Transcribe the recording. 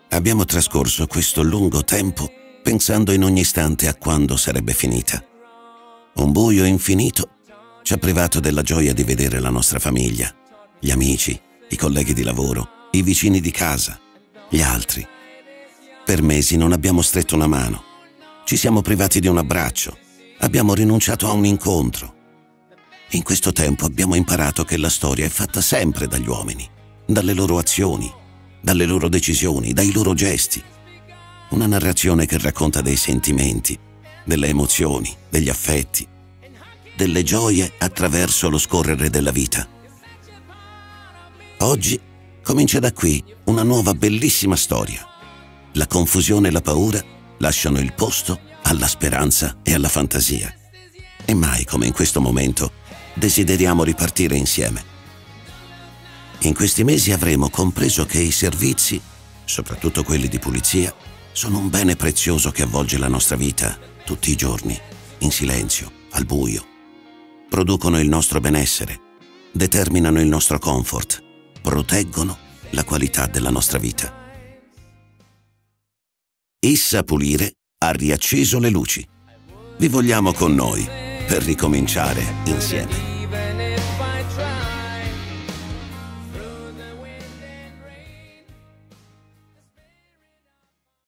Abbiamo trascorso questo lungo tempo pensando in ogni istante a quando sarebbe finita. Un buio infinito ci ha privato della gioia di vedere la nostra famiglia, gli amici, i colleghi di lavoro, i vicini di casa, gli altri. Per mesi non abbiamo stretto una mano, ci siamo privati di un abbraccio, abbiamo rinunciato a un incontro. In questo tempo abbiamo imparato che la storia è fatta sempre dagli uomini, dalle loro azioni, dalle loro decisioni, dai loro gesti. Una narrazione che racconta dei sentimenti, delle emozioni, degli affetti, delle gioie attraverso lo scorrere della vita. Oggi comincia da qui una nuova bellissima storia. La confusione e la paura lasciano il posto alla speranza e alla fantasia. E mai come in questo momento desideriamo ripartire insieme. In questi mesi avremo compreso che i servizi, soprattutto quelli di pulizia, sono un bene prezioso che avvolge la nostra vita tutti i giorni, in silenzio, al buio. Producono il nostro benessere, determinano il nostro comfort, proteggono la qualità della nostra vita. Issa Pulire ha riacceso le luci. Vi vogliamo con noi per ricominciare insieme.